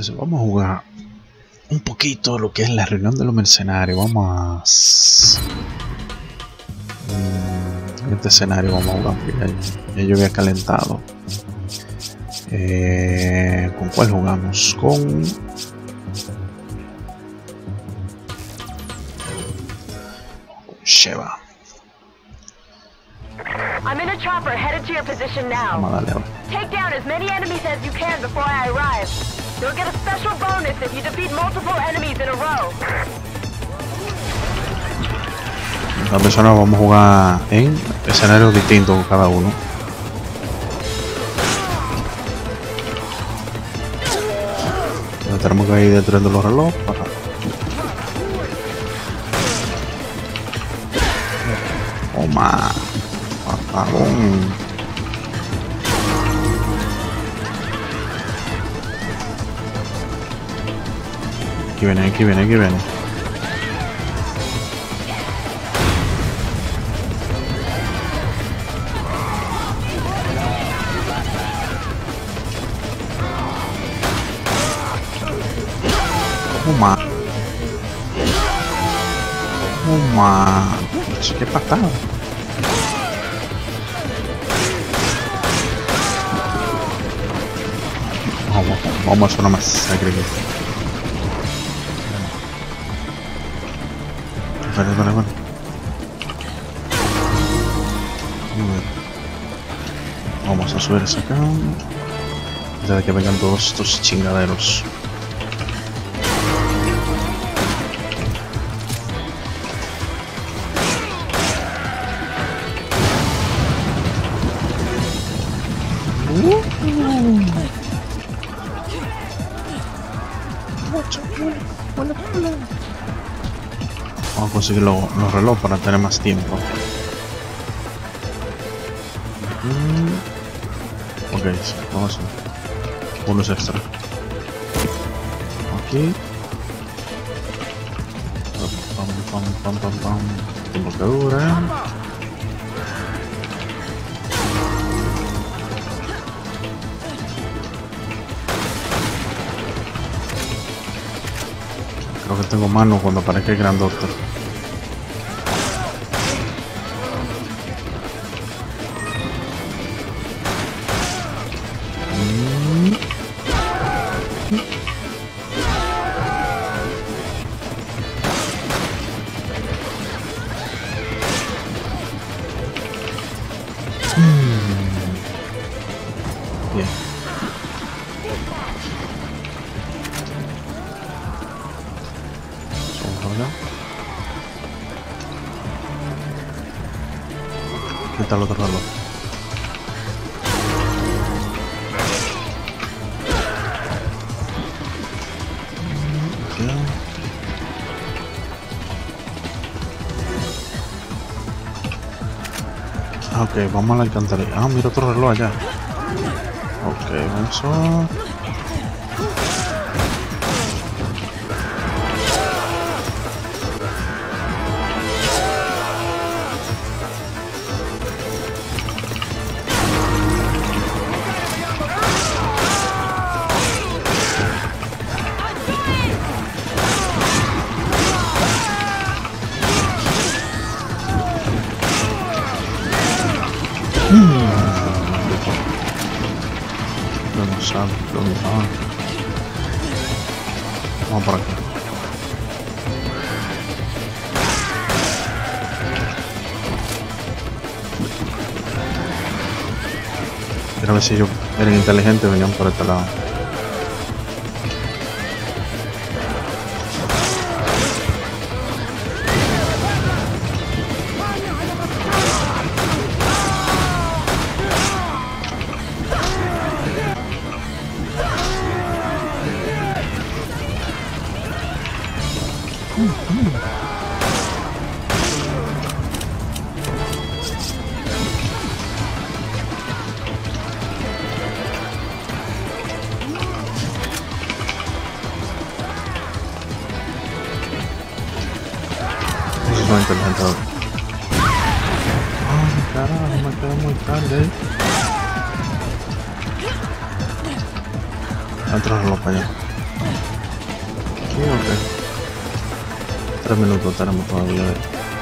Entonces vamos a jugar un poquito lo que es la reunión de los mercenarios. Vamos a... en este escenario vamos a jugar, ya yo había calentado. ¿Con cuál jugamos? Con... Sheva. I'm in a chopper headed to your position now. Vamos a darle ahora. Take down as many enemies as you can before I arrive. You'll get a special bonus if you defeat multiple enemies in a row. Esta persona vamos a jugar en escenarios distintos cada uno. Pero tenemos que ir detrás de los relojes para... Toma, apagón. Aquí viene, aquí viene, aquí viene. Toma. Toma. Qué patada. Vamos a hacer una masacre aquí. Vale. Vamos a subir esa acá. Antes de que vengan todos estos chingaderos. Vamos a conseguir los relojes para tener más tiempo. Ok, sí, vamos a hacer unos extra. Aquí. Pam. Tiempo que dura. Creo que tengo mano cuando aparezca el Grand Doctor. Bien. ¿Qué tal otro reloj? Ok, vamos a la alcantarilla. Ah, mira otro reloj allá. Ok, vamos a... Vamos por aquí. Quiero ver si ellos eran inteligentes, venían por este lado. Eso es inteligente. Ay, carajo, me quedé muy tarde. Otro reloj para allá. aquí o qué? 3 minutos tenemos todavía de...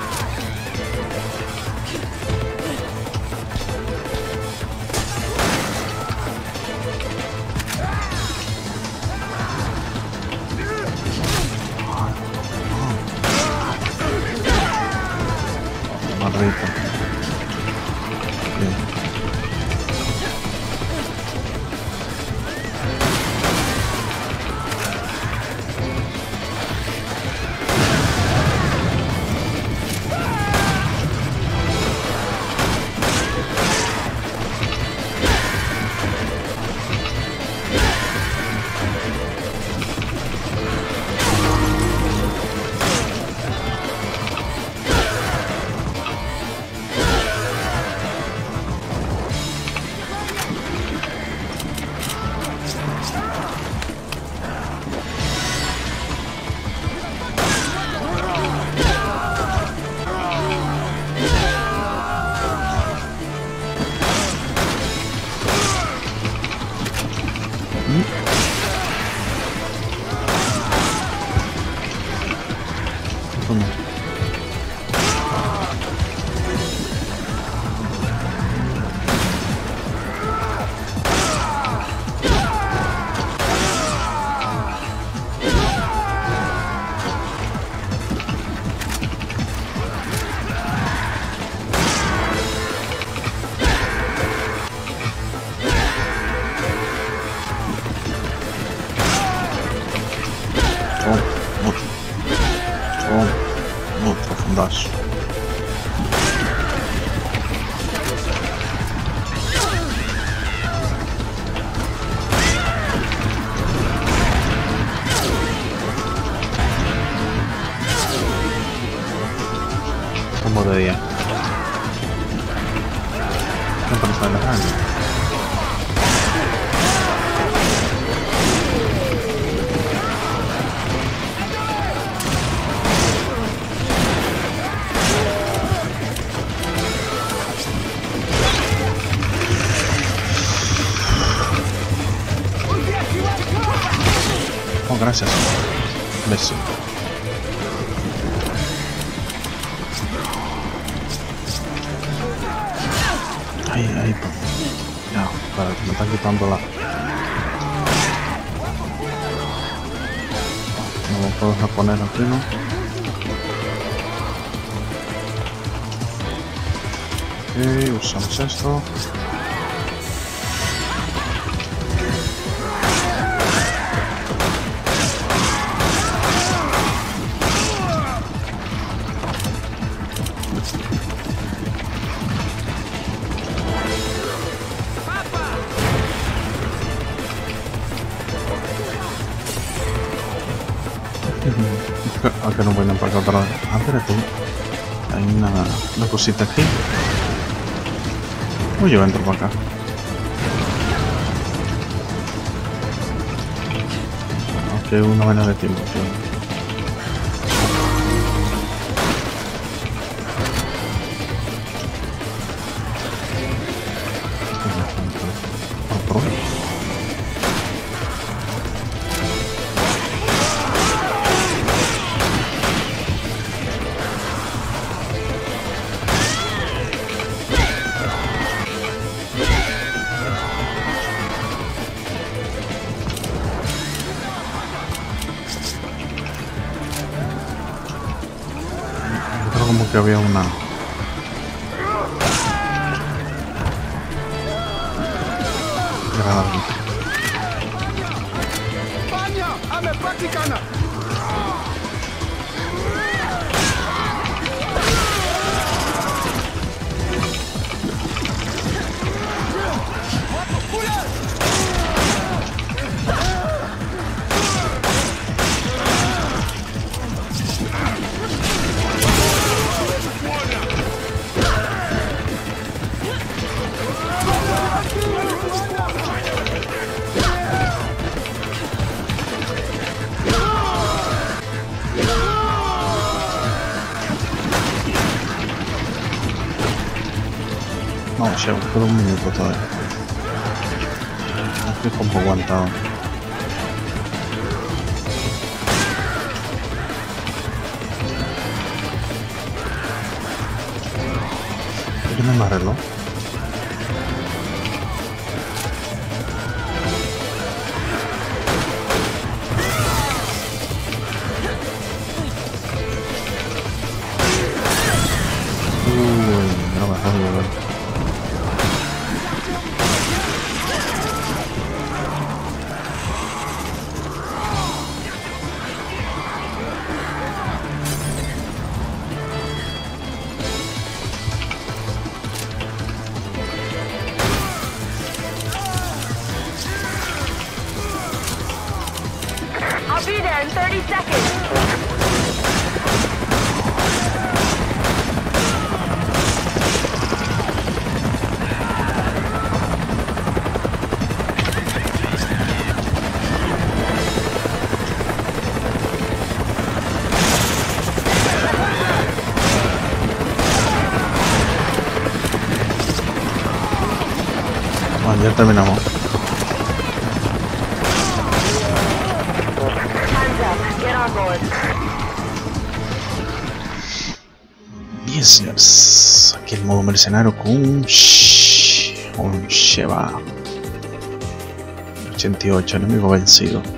Marrita. Bien. Outro fundaço. Como de día. No parece la calle. Oh, gracias. Beso. Ahí, ya, para que me están quitando la... No lo puedo reponer aquí, ¿no? Ok, usamos esto. Aunque no voy a para acá otra vez. Ah, espérate. Hay una cosita aquí. Uy, yo entro para acá. Aunque una vaina de tiempo, tío. Como que había una... granada. No, llevo por un minuto todavía. Estoy como aguantado. me arregló. No me jodas, ¿verdad? I'll be there in 30 seconds. Bueno, ya terminamos. Time's up. Get on board. Business. Aquí el modo mercenario con un Sheva 88, enemigo vencido.